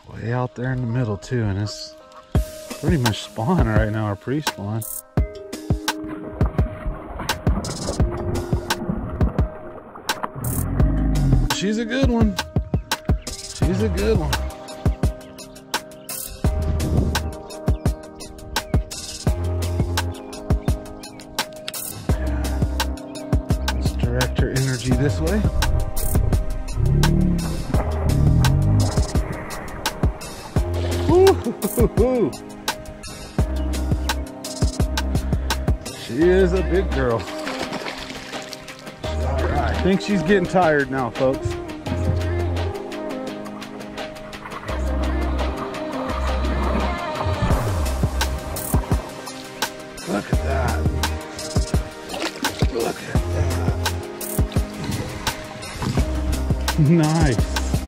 way out there in the middle too, and it's pretty much spawn right now, or pre-spawn. She's a good one. She's a good one. Let's direct her energy this way. Woo-hoo-hoo-hoo. She is a big girl. All right, I think she's getting tired now, folks.